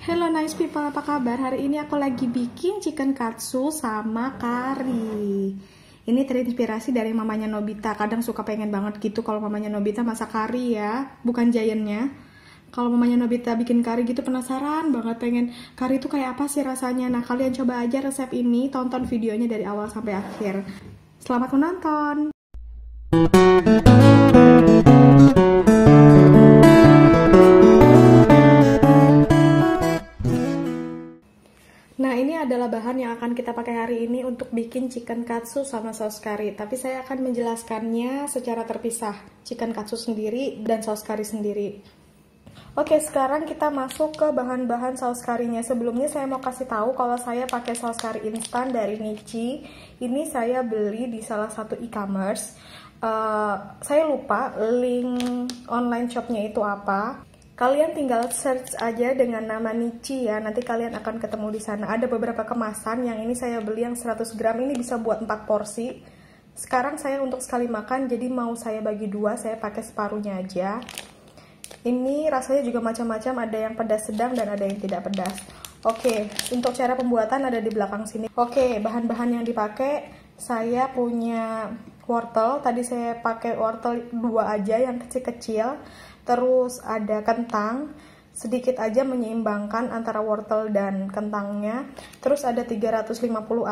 Hello nice people, apa kabar? Hari ini aku lagi bikin chicken katsu sama kari. Ini terinspirasi dari mamanya Nobita. Kadang suka pengen banget gitu kalau mamanya Nobita masak kari ya, bukan giantnya. Kalau mamanya Nobita bikin kari gitu penasaran banget pengen kari itu kayak apa sih rasanya. Nah kalian coba aja resep ini, tonton videonya dari awal sampai akhir. Selamat menonton! Nah, ini adalah bahan yang akan kita pakai hari ini untuk bikin chicken katsu sama saus kari. Tapi saya akan menjelaskannya secara terpisah. Chicken katsu sendiri dan saus kari sendiri. Oke, sekarang kita masuk ke bahan-bahan saus karinya. Sebelumnya saya mau kasih tahu kalau saya pakai saus kari instan dari Nichi. Ini saya beli di salah satu e-commerce. Saya lupa link online shopnya itu apa. Kalian tinggal search aja dengan nama Nichi ya, nanti kalian akan ketemu di sana. Ada beberapa kemasan, yang ini saya beli yang 100 gram, ini bisa buat 4 porsi. Sekarang saya untuk sekali makan, jadi mau saya bagi dua, saya pakai separuhnya aja. Ini rasanya juga macam-macam, ada yang pedas sedang dan ada yang tidak pedas. Oke, untuk cara pembuatan ada di belakang sini. Oke, bahan-bahan yang dipakai, saya punya wortel, tadi saya pakai wortel 2 aja yang kecil-kecil. Terus ada kentang, sedikit aja menyeimbangkan antara wortel dan kentangnya. Terus ada 350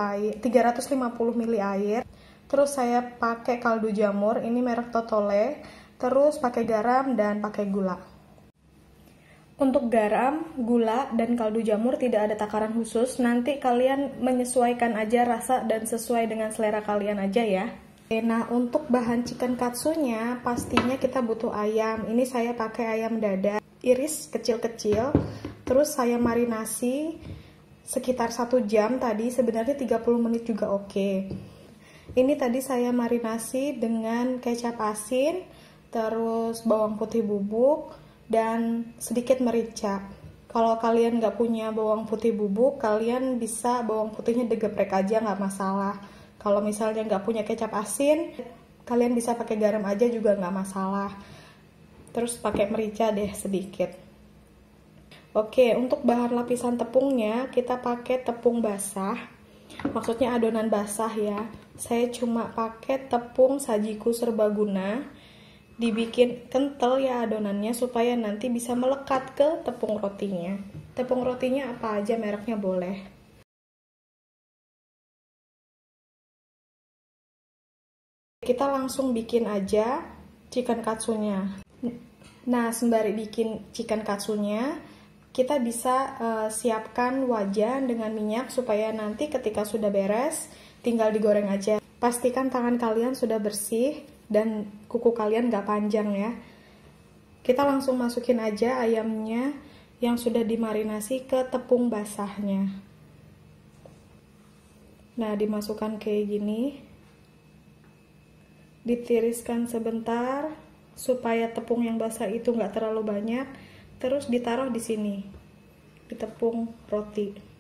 ml air. Terus saya pakai kaldu jamur, ini merek Totole. Terus pakai garam dan pakai gula. Untuk garam, gula, dan kaldu jamur tidak ada takaran khusus. Nanti kalian menyesuaikan aja rasa dan sesuai dengan selera kalian aja ya. Nah, untuk bahan chicken katsunya pastinya kita butuh ayam. Ini saya pakai ayam dada, iris kecil-kecil. Terus saya marinasi sekitar 1 jam tadi, sebenarnya 30 menit juga oke. Ini tadi saya marinasi dengan kecap asin, terus bawang putih bubuk, dan sedikit merica. Kalau kalian nggak punya bawang putih bubuk, kalian bisa bawang putihnya digeprek aja, nggak masalah. Kalau misalnya nggak punya kecap asin, kalian bisa pakai garam aja juga nggak masalah. Terus pakai merica deh sedikit. Oke, untuk bahan lapisan tepungnya, kita pakai tepung basah. Maksudnya adonan basah ya. Saya cuma pakai tepung sajiku serbaguna. Dibikin kental ya adonannya supaya nanti bisa melekat ke tepung rotinya. Tepung rotinya apa aja mereknya boleh. Kita langsung bikin aja chicken katsunya. Nah, sembari bikin chicken katsunya, kita bisa siapkan wajan dengan minyak supaya nanti ketika sudah beres, tinggal digoreng aja. Pastikan tangan kalian sudah bersih dan kuku kalian nggak panjang ya. Kita langsung masukin aja ayamnya yang sudah dimarinasi ke tepung basahnya. Nah, dimasukkan kayak gini. Ditiriskan sebentar supaya tepung yang basah itu nggak terlalu banyak, terus ditaruh di sini di tepung roti.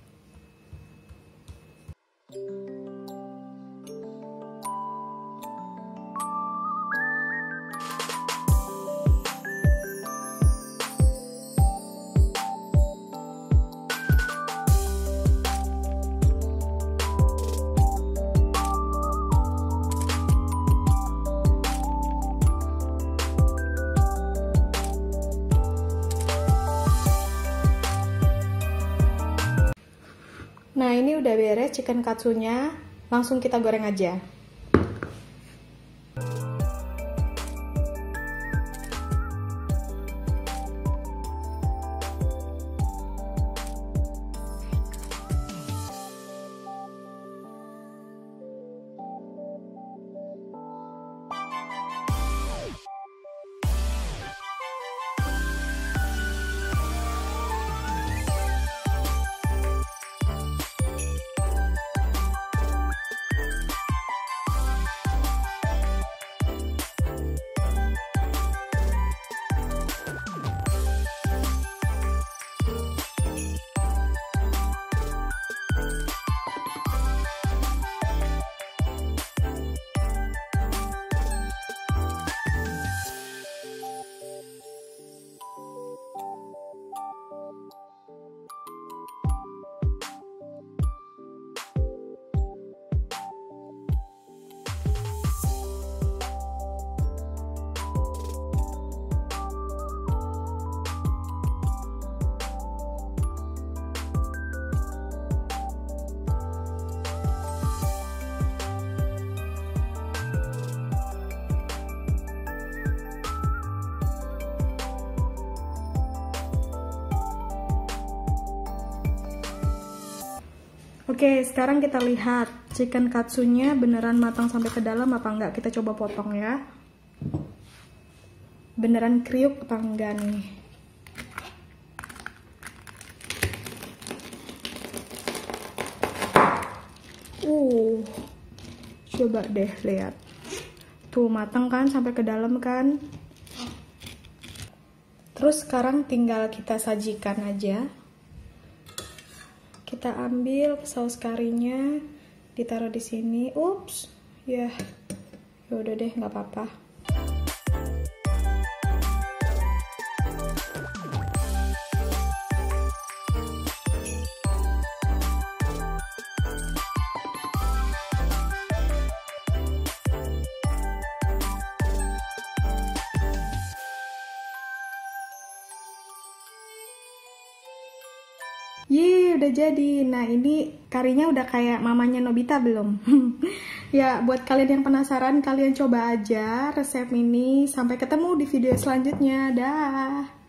Nah, ini udah beres chicken katsunya, langsung kita goreng aja. Oke, sekarang kita lihat chicken katsunya beneran matang sampai ke dalam apa enggak. Kita coba potong ya. Beneran kriuk apa enggak nih? Coba deh lihat. Tuh matang kan sampai ke dalam kan? Terus sekarang tinggal kita sajikan aja. Kita ambil saus karinya, ditaruh di sini. Ups, ya, udah deh, nggak apa-apa. Yeay, udah jadi. Nah, ini karinya udah kayak mamanya Nobita belum? Ya, buat kalian yang penasaran, kalian coba aja resep ini. Sampai ketemu di video selanjutnya. Dah.